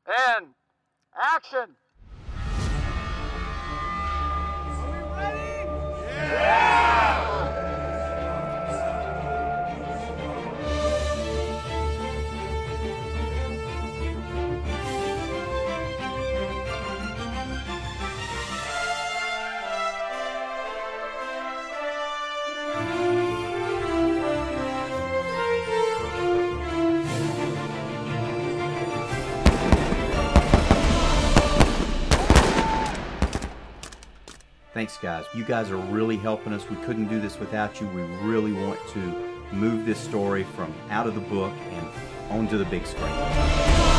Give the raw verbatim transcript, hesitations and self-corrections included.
And action! Thanks, guys. You guys are really helping us. We couldn't do this without you. We really want to move this story from out of the book and onto the big screen.